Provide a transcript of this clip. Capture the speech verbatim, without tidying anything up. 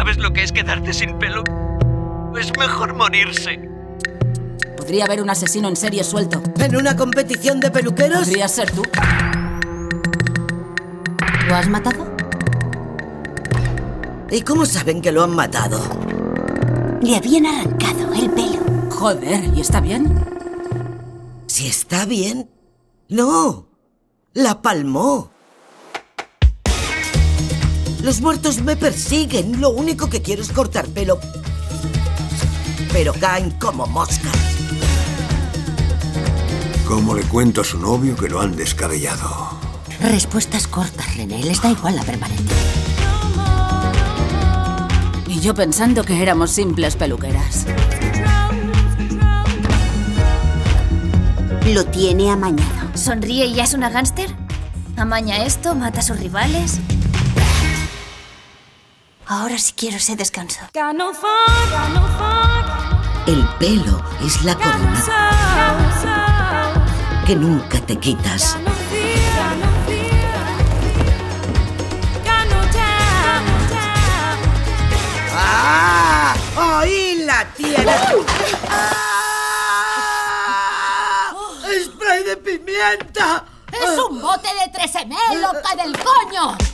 ¿Sabes lo que es quedarte sin pelo? Es mejor morirse. Podría haber un asesino en serie suelto. ¿En una competición de peluqueros? Podría ser tú. ¿Lo has matado? ¿Y cómo saben que lo han matado? Le habían arrancado el pelo. Joder, ¿y está bien? ¿Si está bien? No, la palmó. Los muertos me persiguen. Lo único que quiero es cortar pelo. Pero caen como moscas. ¿Cómo le cuento a su novio que lo han descabellado? Respuestas cortas, René. Les da igual la permanente. Y yo pensando que éramos simples peluqueras. Lo tiene amañado. ¿Sonríe y ya es una gánster? ¿Amaña esto? ¿Mata a sus rivales? Ahora sí quiero ese descanso. El pelo es la corona que nunca te quitas. ¡Ah! ¡Ahí la tienes! ¡Ah! ¡Spray de pimienta! ¡Es un bote de tres eme, loca del coño!